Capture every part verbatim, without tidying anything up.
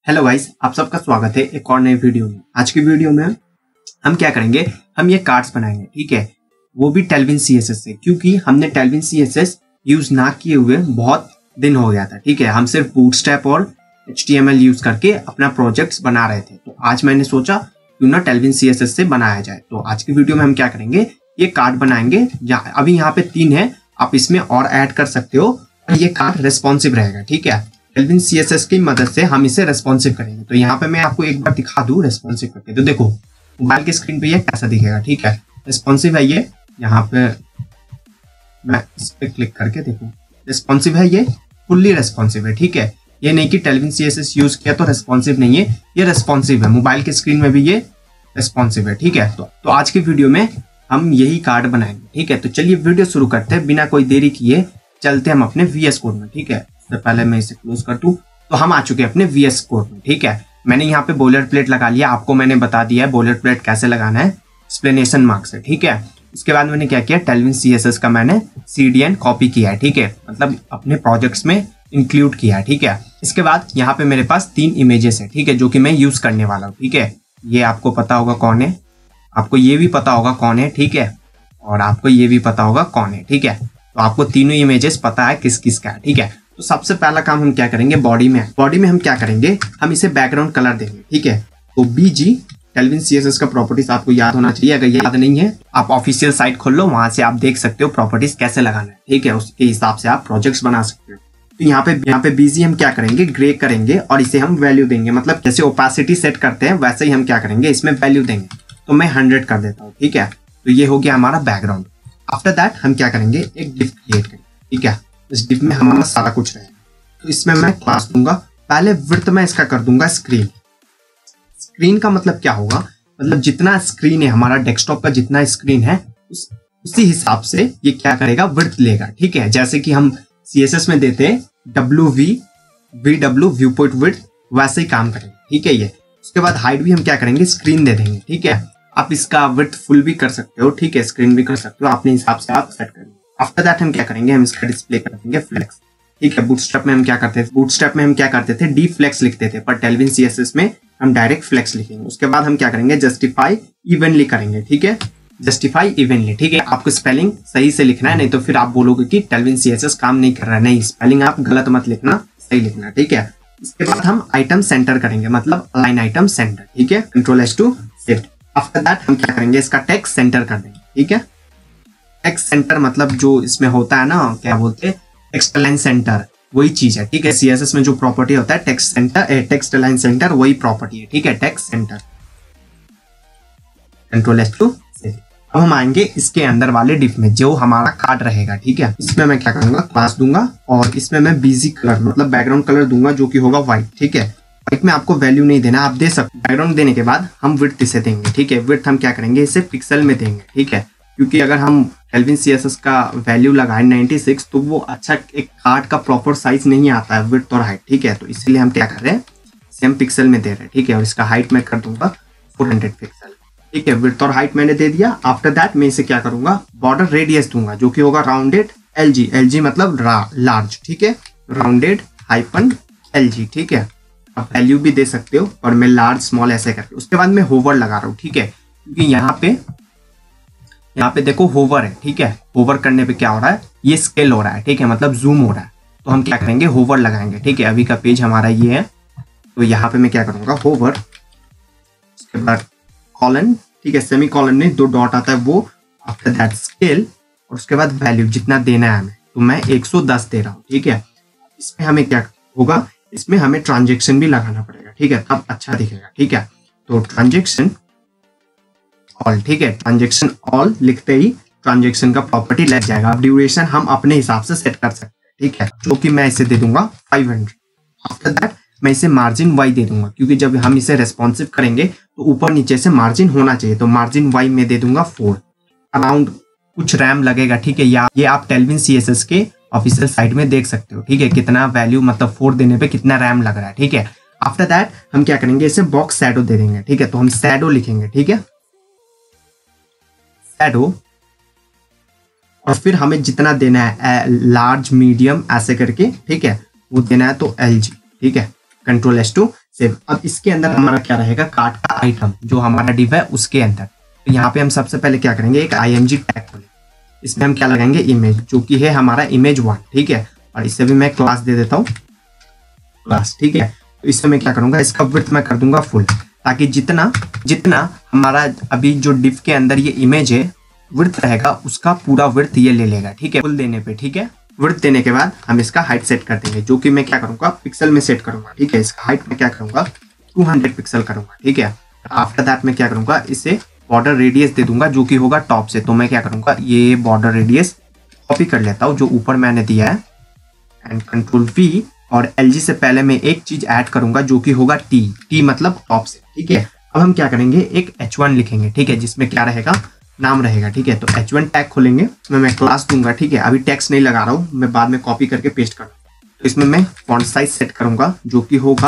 Hello guys, आप सबका स्वागत है एक और नए वीडियो में। आज की वीडियो में हम क्या करेंगे, हम ये कार्ड्स बनाएंगे, ठीक है। वो भी टेलविन सीएसएस से, क्योंकि हमने टेलविन सीएसएस यूज ना किए हुए बहुत दिन हो गया था, ठीक है। हम सिर्फ बूटस्ट्रैप और एचटीएमएल यूज करके अपना प्रोजेक्ट्स बना रहे थे। तो आज मैंने सोचा क्यों ना टेलविन सीएसएस से बनाया जाए। तो आज की वीडियो में हम क्या करेंगे, ये कार्ड बनाएंगे। अभी यहाँ पे तीन है, आप इसमें और ऐड कर सकते हो। ये कार्ड रेस्पॉन्सिव रहेगा, ठीक है। टेलविन सीएसएस की मदद से हम इसे रेस्पॉन्सिव करेंगे। तो यहाँ पे मैं आपको एक बार दिखा दूं रेस्पॉन्सिव करके। तो देखो मोबाइल की स्क्रीन पे ये कैसा दिखेगा, ठीक है। रेस्पॉन्सिव है ये, यहाँ पे मैं इस पे क्लिक करके देखो, रेस्पॉन्सिव है ये, फुल्ली रेस्पॉन्सिव है, ठीक है। ये नहीं कि टेलविन सीएसएस यूज किया तो रेस्पॉन्सिव नहीं है, ये रेस्पॉन्सिव है। मोबाइल की स्क्रीन में भी ये रेस्पॉन्सिव है, ठीक है। तो, तो आज की वीडियो में हम यही कार्ड बनाएंगे, ठीक है। तो चलिए वीडियो शुरू करते हैं, बिना कोई देरी किए चलते हम अपने वीएस कोड में, ठीक है। तो पहले मैं इसे क्लोज कर दूं। तो हम आ चुके हैं अपने वीएस कोड में, ठीक है। मैंने यहाँ पे बोलर प्लेट लगा लिया, आपको मैंने बता दिया है बोलर प्लेट कैसे लगाना है, एक्सप्लेनेशन मार्क से, ठीक है। इसके बाद मैंने क्या किया, टेलविन सीएसएस का मैंने सीडीएन कॉपी किया है, ठीक है, मतलब अपने प्रोजेक्ट्स में इंक्लूड किया है, ठीक है। इसके बाद यहाँ पे मेरे पास तीन इमेजेस है, ठीक है, जो कि मैं यूज करने वाला हूँ, ठीक है। ये आपको पता होगा कौन है, आपको ये भी पता होगा कौन है, ठीक है, और आपको ये भी पता होगा कौन है, ठीक है। तो आपको तीनों इमेजेस पता है किस किस का है, ठीक है। तो सबसे पहला काम हम क्या करेंगे, बॉडी में बॉडी में हम क्या करेंगे, हम इसे बैकग्राउंड कलर देंगे, ठीक है। तो बीजी टेलविन सीएसएस का प्रॉपर्टीज आपको याद होना चाहिए। अगर याद नहीं है, आप ऑफिशियल साइट खोल लो, वहां से आप देख सकते हो प्रॉपर्टीज कैसे लगाना है, ठीक है। उसके हिसाब से आप प्रोजेक्ट्स बना सकते हो। तो यहाँ पे यहाँ पे बीजी हम क्या करेंगे, ग्रे करेंगे और इसे हम वैल्यू देंगे, मतलब जैसे ओपेसिटी सेट करते हैं वैसे ही हम क्या करेंगे, इसमें वैल्यू देंगे। तो मैं हंड्रेड कर देता हूँ, ठीक है। तो ये हो गया हमारा बैकग्राउंड। आफ्टर दैट हम क्या करेंगे, एक डिफ क्रिएट करेंगे, ठीक है। इस डिफ में हमारा सारा कुछ रहेगा। तो इसमें मैं क्लास दूंगा, पहले विड्थ में इसका कर दूंगा स्क्रीन। स्क्रीन का मतलब क्या होगा, मतलब जितना स्क्रीन है हमारा डेस्कटॉप का, जितना स्क्रीन है उस, उसी हिसाब से ये क्या करेगा, विड्थ लेगा, ठीक है। जैसे कि हम सीएसएस में देते हैं W V V W view point width, वैसे ही काम करेंगे, ठीक है ये। उसके बाद हाइट भी हम क्या करेंगे, स्क्रीन दे देंगे, ठीक है। आप इसका विड्थ फुल भी कर सकते हो, ठीक है, स्क्रीन भी कर सकते हो, अपने हिसाब से आप सेट करेंगे। आफ्टर दैट हम क्या करेंगे, हम इसका डिस्प्ले कर देंगे फ्लेक्स, ठीक है। बूटस्ट्रैप में हम क्या करते थे, बूटस्ट्रैप में हम क्या करते थे, डी फ्लेक्स लिखते थे, पर टेलविन सीएसएस में हम डायरेक्ट फ्लेक्स लिखेंगे। उसके बाद हम क्या करेंगे, जस्टिफाई इवनली करेंगे, ठीक है, जस्टिफाई इवनली, ठीक है। आपको स्पेलिंग सही से लिखना है, नहीं तो फिर आप बोलोगे कि टेलविन सीएसएस काम नहीं कर रहा है। नहीं, स्पेलिंग आप गलत मत लिखना, सही लिखना, ठीक है। इसके बाद हम आइटम सेंटर करेंगे, मतलब अलाइन आइटम सेंटर, ठीक है, control S to shift. After that हम क्या करेंगे, इसका टेक्स्ट सेंटर कर देंगे, ठीक है। टेक्स्ट सेंटर मतलब जो इसमें होता है ना, क्या बोलते हैं, टेक्स्ट अलाइन सेंटर, वही चीज है, ठीक है। सीएसएस में जो प्रॉपर्टी होता है text centre, text align centre, वही प्रॉपर्टी है, ठीक है, text centre, control S to. अब हम आएंगे इसके अंदर वाले डिफ में, जो हमारा कार्ड रहेगा, ठीक है। इसमें मैं क्या करूंगा, क्लास दूंगा और इसमें मैं बीजी कलर मतलब बैकग्राउंड कलर दूंगा, जो कि होगा व्हाइट, ठीक है। व्हाइट में आपको वैल्यू नहीं देना, आप दे सकते। बैकग्राउंड देने के बाद हम विड्थ इसे देंगे, ठीक है। विड्थ हम क्या करेंगे, इसे पिक्सल में देंगे, ठीक है, क्योंकि अगर हम टेलविन सीएसएस का वैल्यू लगाए नाइंटी सिक्स तो वो अच्छा एक कार्ड का प्रॉपर साइज नहीं आता है, विड्थ और हाइट, ठीक है। तो इसलिए हम क्या कर रहे हैं, सेम पिक्सल में दे रहे हैं, ठीक है। और इसका हाइट मैं कर दूंगा फोर हंड्रेड पिक्सल, ठीक है। विड्थ और हाइट मैंने दे दिया। आफ्टर दैट मैं इसे क्या करूंगा, बॉर्डर रेडियस दूंगा, जो कि होगा राउंडेड एलजी, एलजी मतलब लार्ज, ठीक है, राउंडेड हाइपन एलजी, ठीक है। आप वैल्यू भी दे सकते हो, और मैं लार्ज स्मॉल ऐसे करके। उसके बाद मैं होवर लगा रहा हूँ, ठीक है, क्योंकि यहाँ पे यहाँ पे देखो होवर है, ठीक है। होवर करने पे क्या हो रहा है, ये स्केल हो रहा है, ठीक है, मतलब जूम हो रहा है। तो हम क्या करेंगे, होवर लगाएंगे, ठीक है। अभी का पेज हमारा ये है, तो यहाँ पे मैं क्या करूंगा, होवर, उसके बाद कॉलन, ठीक है, सेमी कॉलन में दो डॉट आता है वो, आफ्टर दैट स्केल, और उसके बाद वैल्यू जितना देना है हमें, तो मैं एक सौ दस दे रहा हूँ, ठीक है। इसमें हमें क्या होगा, इसमें हमें ट्रांजेक्शन भी लगाना पड़ेगा, ठीक है, तब अच्छा दिखेगा, ठीक है। तो ट्रांजेक्शन ऑल, ठीक है, ट्रांजेक्शन ऑल लिखते ही ट्रांजेक्शन का प्रॉपर्टी लग जाएगा। अब ड्यूरेशन हम अपने हिसाब से सेट कर सकते हैं, ठीक है, जो कि मैं इसे दे दूंगा फाइव हंड्रेड। आफ्टर दैट मैं इसे मार्जिन वाई दे दूंगा, क्योंकि जब हम इसे रेस्पॉन्सिव करेंगे तो ऊपर नीचे से मार्जिन होना चाहिए। तो मार्जिन वाई में दे दूंगा फोर। अराउंड कुछ रैम लगेगा, ठीक है, या ये आप टेलविन सीएसएस के ऑफिशियल साइट में देख सकते हो, ठीक है, कितना वैल्यू मतलब फोर देने पे कितना रैम लग रहा है, ठीक है। आफ्टर दैट हम क्या करेंगे, इसे बॉक्स शैडो दे देंगे, ठीक है। तो हम शैडो लिखेंगे, ठीक है, शैडो, और फिर हमें जितना देना है लार्ज मीडियम ऐसे करके, ठीक है, वो देना है, तो एल जी, ठीक है, कंट्रोल एस टू सेव। अब इसके अंदर हमारा क्या रहेगा, कार्ट का आइटम जो हमारा डिव है उसके अंदर। तो यहाँ पे हम सबसे पहले क्या करेंगे, एक आई एम जी टैग खोलेंगे, इसमें हम क्या लगाएंगे, इमेज, जो कि है हमारा इमेज वन, ठीक है। और इससे भी मैं क्लास दे देता हूँ, क्लास, ठीक है। तो इससे मैं क्या करूंगा, इसका विड्थ मैं कर दूंगा फुल, ताकि जितना जितना हमारा अभी जो डिव के अंदर ये इमेज है विड्थ रहेगा उसका पूरा विड्थ ये ले लेगा, ठीक है, फुल देने पे, ठीक है। विड्थ देने के बाद हम इसका हाइट सेट कर देंगे, जो कि मैं क्या करूंगा, पिक्सल में सेट करूंगा, ठीक है। इसका हाइट में क्या करूंगा, टू हंड्रेड पिक्सल करूंगा, ठीक है। आफ्टर दैट मैं क्या करूंगा, इसे बॉर्डर रेडियस दे दूंगा, जो कि होगा टॉप से। तो मैं क्या करूंगा, ये बॉर्डर रेडियस कॉपी कर लेता हूँ जो ऊपर मैंने दिया है, एंड कंट्रोल वी, और एलजी से पहले मैं एक चीज ऐड करूंगा जो कि होगा टी, टी मतलब टॉप से, ठीक है। अब हम क्या करेंगे, एक एच वन लिखेंगे, ठीक है, जिसमें क्या रहेगा, नाम रहेगा, ठीक है। तो एच वन टैग खोलेंगे, इसमें मैं क्लास दूंगा, ठीक है। अभी टेक्स्ट नहीं लगा रहा हूँ, मैं बाद में कॉपी करके पेस्ट करूंगा। तो इसमें मैं फॉन्ट साइज सेट करूंगा, जो कि होगा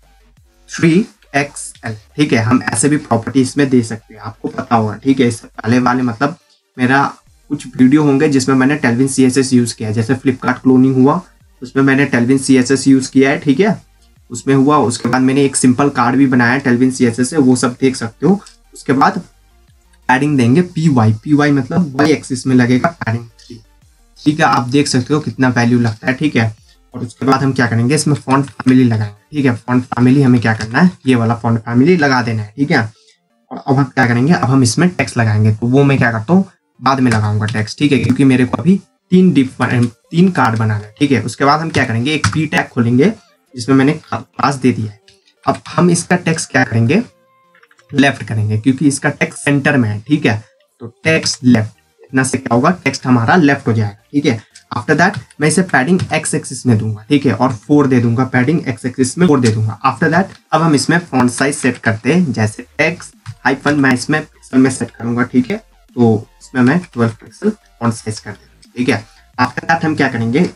थ्री एक्स एल, ठीक है। हम ऐसे भी प्रॉपर्टी इसमें दे सकते हैं, आपको पता होगा, ठीक है। इससे पहले वाले मतलब मेरा कुछ वीडियो होंगे जिसमें मैंने Tailwind C S S use किया है, जैसे फ्लिपकार्ट क्लोनिंग हुआ उसमें मैंने Tailwind C S S use किया है, ठीक है, उसमें हुआ। उसके बाद मैंने एक सिंपल कार्ड भी बनाया टेलविन सी एस एस से, वो सब देख सकते हो। उसके बाद पैडिंग देंगे पी वाई, पी वाई मतलब वाई एक्सिस में लगेगा पैडिंग थ्री, ठीक है। आप देख सकते हो कितना वैल्यू लगता है, ठीक है। और उसके बाद हम क्या करेंगे, इसमें फॉन्ट फैमिली लगाएंगे, ठीक है। फॉन्ट फैमिली हमें क्या करना है, ये वाला फॉन्ट फैमिली लगा देना है, ठीक है। और अब हम क्या करेंगे, अब हम इसमें टेक्स्ट लगाएंगे, तो वो मैं क्या करता हूँ, बाद में लगाऊंगा टेक्स्ट, ठीक है, क्योंकि मेरे को अभी तीन डिप तीन कार्ड बनाना है, ठीक है। उसके बाद हम क्या करेंगे, एक पी टैग खोलेंगे जिसमें मैंने क्लास दे दिया है। अब हम इसका टेक्स्ट क्या करेंगे, लेफ्ट करेंगे, क्योंकि इसका टेक्स्ट सेंटर में है, ठीक है। तो टेक्स्ट लेफ्ट, इतना से क्या होगा, टेक्स्ट हमारा लेफ्ट हो जाएगा, ठीक है। आफ्टर दैट मैं इसे पैडिंग एक्स एक्सिस में दूंगा, ठीक है, और फोर दे दूंगा, पैडिंग एक्स एक्सिस में फोर दे दूंगा। आफ्टर दैट अब हम इसमें फॉन्ट साइज सेट करते हैं, जैसे टेक्स्ट हाइफन मैं इसमें पिक्सल में सेट करूंगा, ठीक है। तो इसमें मैं ट्वेल्व पिक्सल फॉन्ट साइज कर देता हूँ, ठीक है। आफ्टर दैट हम क्या करेंगे,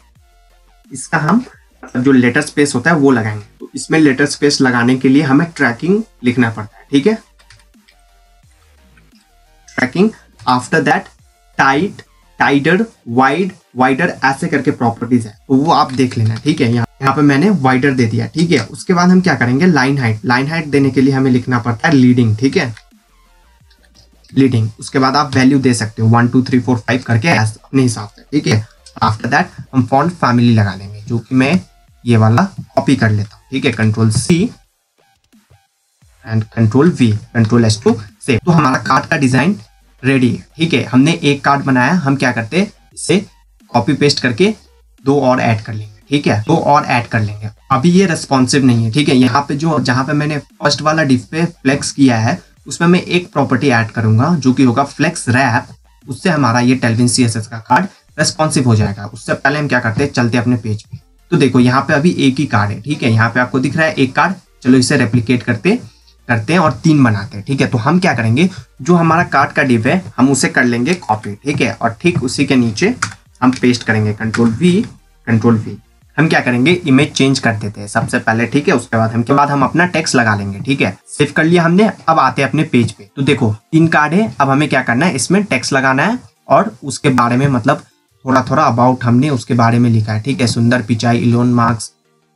इसका हम जो लेटर स्पेस होता है वो लगाएंगे। तो इसमें लेटर स्पेस लगाने के लिए हमें ट्रैकिंग लिखना पड़ता है, ठीक है, tracking. After that tight, tighter, wide, wider, ऐसे करके प्रॉपर्टीज है, तो वो आप देख लेना, ठीक है। यहाँ यहाँ पे मैंने वाइडर दे दिया, ठीक है। उसके बाद हम क्या करेंगे, लाइन हाइट, लाइन हाइट देने के लिए हमें लिखना पड़ता है लीडिंग, ठीक है, लीडिंग। उसके बाद आप वैल्यू दे सकते हो one two three four five करके अपने हिसाब से, ठीक है। आफ्टर दैट हम फॉन्ट फैमिली लगा देंगे, जो कि मैं ये वाला कॉपी कर लेता हूँ, ठीक है, control C and control V, control S to save. तो हमारा कार्ड का डिजाइन रेडी है, ठीक है। हमने एक कार्ड बनाया, हम क्या करते हैं, इसे कॉपी पेस्ट करके दो और ऐड कर लेंगे, ठीक है, दो और ऐड कर लेंगे। अभी ये रेस्पॉन्सिव नहीं है, ठीक है। यहाँ पे जो जहां पे मैंने फर्स्ट वाला डिव पे फ्लेक्स किया है, उसमें मैं एक प्रॉपर्टी ऐड करूंगा जो कि होगा फ्लेक्स रैप। उससे हमारा ये टेलविन सी एस एस का कार्ड रेस्पॉन्सिव हो जाएगा। उससे पहले हम क्या करते हैं, चलते अपने पेज पे। तो देखो यहाँ पे अभी एक ही कार्ड है, ठीक है, यहाँ पे आपको दिख रहा है एक कार्ड। चलो इसे रेप्लिकेट करते करते हैं और तीन बनाते हैं, ठीक है। तो हम क्या करेंगे, जो हमारा कार्ड का डिव है हम उसे कर लेंगे कॉपी, ठीक है, और ठीक उसी के नीचे हम पेस्ट करेंगे, कंट्रोल वी, कंट्रोल वी। हम क्या करेंगे, इमेज चेंज कर देते हैं सबसे पहले, ठीक है। उसके बाद हम के बाद हम अपना टेक्स्ट लगा लेंगे, ठीक है। सेव कर लिया हमने। अब आते हैं अपने पेज पे। तो देखो तीन कार्ड है, अब हमें क्या करना है, इसमें टेक्स्ट लगाना है और उसके बारे में मतलब थोड़ा थोड़ा अबाउट हमने उसके बारे में लिखा है, ठीक है। सुंदर पिचाई, इलोन मार्क्स,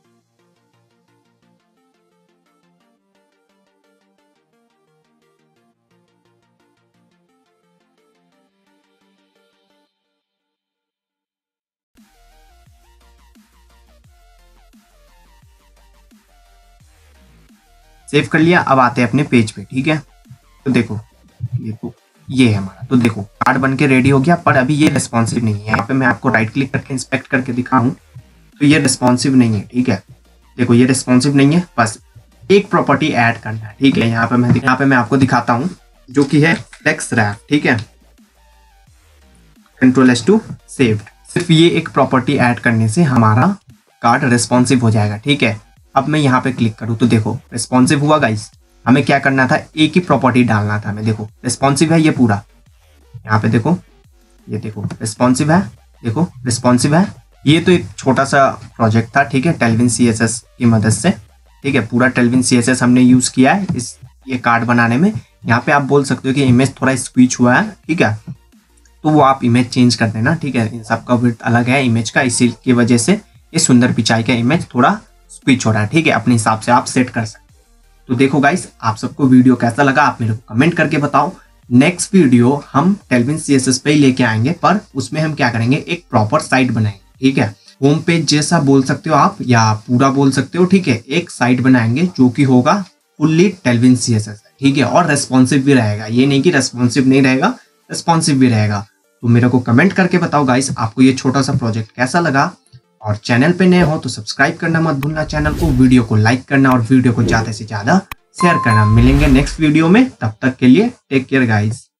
सेव कर लिया। अब आते हैं अपने पेज पे, ठीक है। तो देखो देखो ये है हमारा। तो देखो कार्ड बन के रेडी हो गया, पर अभी ये रिस्पॉन्सिव नहीं है। यहाँ पे मैं आपको राइट क्लिक करके इंस्पेक्ट करके दिखाऊं तो ये रिस्पॉन्सिव नहीं है, ठीक है। देखो ये रिस्पॉन्सिव नहीं है, बस एक प्रॉपर्टी ऐड करना है, ठीक है। यहाँ पे मैं यहाँ पे मैं आपको दिखाता हूँ, जो कि है फ्लेक्स रैप, ठीक है, कंट्रोल एस टू सेव्ड। सिर्फ ये एक प्रॉपर्टी ऐड करने से हमारा कार्ड रिस्पॉन्सिव हो जाएगा, ठीक है। अब मैं यहाँ पे क्लिक करूँ तो देखो रिस्पॉन्सिव हुआ गाइस। हमें क्या करना था, एक ही प्रॉपर्टी डालना था हमें। देखो रिस्पॉन्सिव है ये पूरा, यहाँ पे देखो, ये देखो रिस्पॉन्सिव है, देखो रिस्पॉन्सिव है। ये तो एक छोटा सा प्रोजेक्ट था, ठीक है, टेलविन सी एस एस की मदद से, ठीक है। पूरा टेलविन सी एस एस हमने यूज किया है इस ये कार्ड बनाने में। यहाँ पे आप बोल सकते हो कि इमेज थोड़ा स्क्वीच हुआ है, ठीक है, तो वो आप इमेज चेंज कर देना, ठीक है। इन सबका विड्थ अलग है इमेज का, इसी की वजह से ये सुंदर पिचाई का इमेज थोड़ा स्विच हो रहा है, ठीक है। अपने हिसाब से आप सेट कर सकते हैं। तो देखो गाइस, आप सबको वीडियो कैसा लगा आप मेरे को कमेंट करके बताओ। नेक्स्ट वीडियो हम टेलविन सीएसएस पे ही लेके आएंगे, पर उसमें हम क्या करेंगे, एक प्रॉपर साइट बनाएंगे, ठीक है। होम पेज जैसा बोल सकते हो आप या पूरा बोल सकते हो, ठीक है। एक साइट बनाएंगे जो कि होगा फुल्ली टेलविन सीएसएस, ठीक है, और रेस्पॉन्सिव भी रहेगा। ये नहीं कि रेस्पॉन्सिव नहीं रहेगा, रेस्पॉन्सिव भी रहेगा। तो मेरे को कमेंट करके बताओ गाइस, आपको ये छोटा सा प्रोजेक्ट कैसा लगा। और चैनल पे नए हो तो सब्सक्राइब करना मत भूलना चैनल को, वीडियो को लाइक करना और वीडियो को ज्यादा से ज्यादा शेयर करना। मिलेंगे नेक्स्ट वीडियो में, तब तक के लिए टेक केयर गाइस।